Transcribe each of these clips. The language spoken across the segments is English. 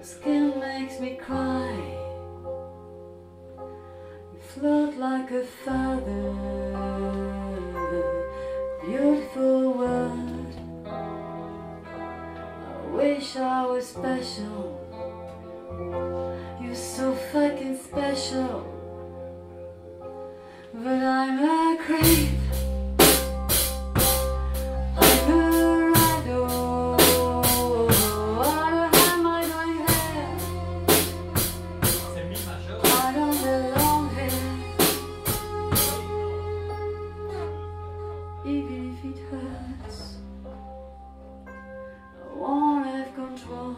Skin makes me cry. You float like a feather. Beautiful word. I wish I was special. You're so fucking special. But I'm a creep. Even if it hurts, I won't have control.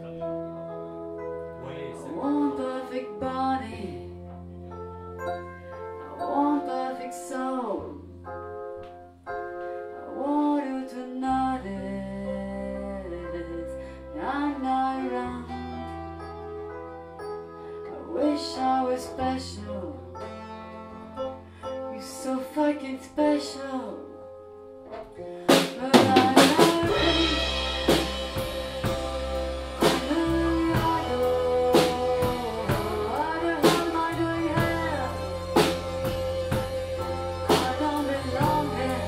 I want perfect body. I want perfect soul. I want you to notice I'm not around. I wish I was special. You're so fucking special. But I'm not ready. What the hell am I doing here? I don't belong here.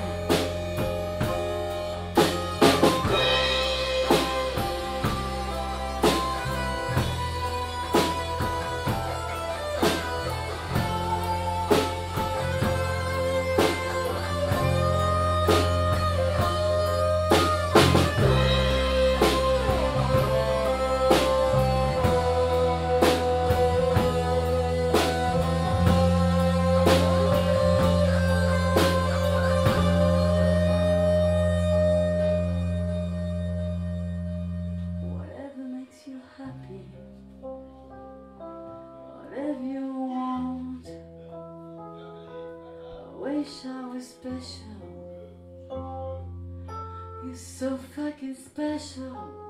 You happy, whatever you want. I wish I was special. You're so fucking special.